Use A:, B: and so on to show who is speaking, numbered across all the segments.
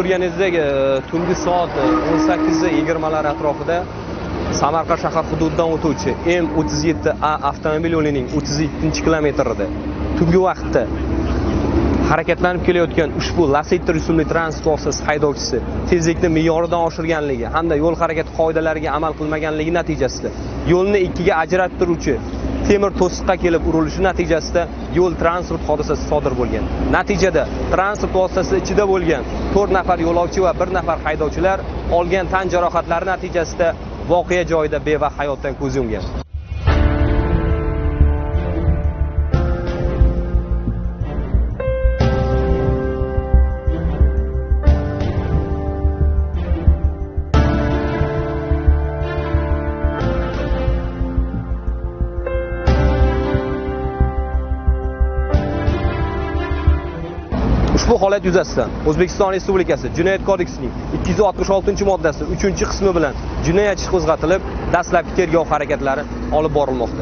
A: ko'rganingizdek, tungi soat 18:20 atrofida Samarqand shahar hududidan o'tuvchi M37A avtomobil yo'lining 37-kilometrida tungi vaqtda harakatlanib kelayotgan ushbu Lacetti rusumli transport vositasi haydovchisi tezlikni me'yoridan oshirganligi hamda yo'l harakati qoidalariga amal qilmaganligi natijasida yo'lni ikkiga ajratib turuvchi temir to'siqqa kelib urilishi natijasida yo'l transport hodisasi sodir bo'lgan. Natijada transport vositasi ichida bo'lgan 4 nafar yo'lovchi va 1 nafar haydovchilar olgan tan jarohatlari natijasida voqea joyida bevaqt hayotdan ko'z yumgan. Ushbu holat yuzasidan O'zbekiston Respublikasi Jinoyat kodeksining 266-moddasi 3-qismi bilan jinoyat ishi qo'zg'atilib, dastlabki tergov harakatlari olib borilmoqda.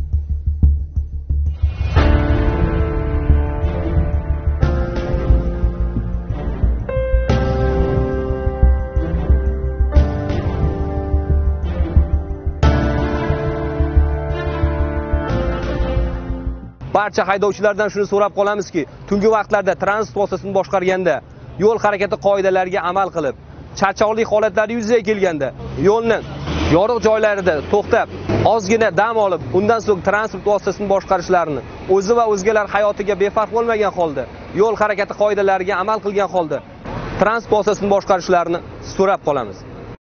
A: Barcha haydovchilardan shuni so'rab qolamizki, tungi vaqtlarda transport vositasini boshqarganda, yo'l harakati qoidalariga amal qilib, charchoqlik holatlari yuzaga kelganda, yo'lni yoriq joylarida to'xtab, ozgina dam olib, undan so'ng transport vositasini boshqarishlarini, o'zi va o'zgalar hayotiga befarq bo'lmagan holda, yo'l harakati qoidalariga amal qilgan holda transport vositasini boshqarishlarini so'rab qolamiz.